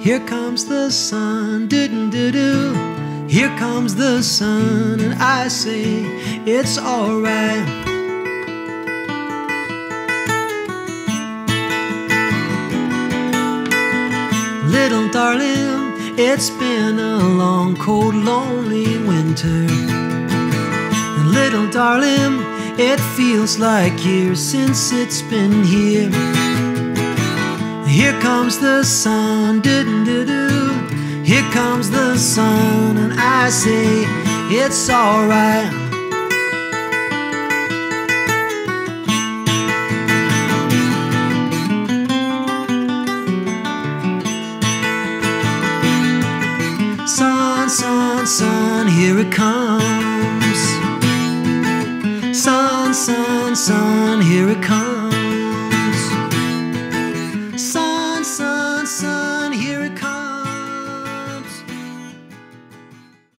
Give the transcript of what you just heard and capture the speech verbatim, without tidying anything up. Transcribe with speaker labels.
Speaker 1: Here comes the sun, doo-doo-doo-doo. Here comes the sun, and I say it's alright. Little darling, it's been a long, cold, lonely winter. And little darling, it feels like years since it's been here. Here comes the sun, doo-doo-doo-doo. Here comes the sun, and I say it's alright. Sun, sun, sun, here it comes. Sun, sun, sun, here it comes.